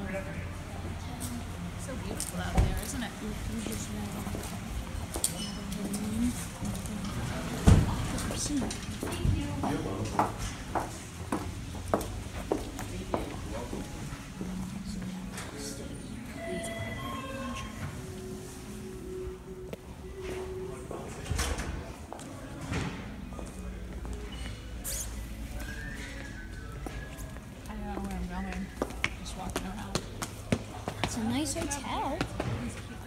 So beautiful out there, isn't it? I don't know where I'm going. Just walking around. It's a nice hotel.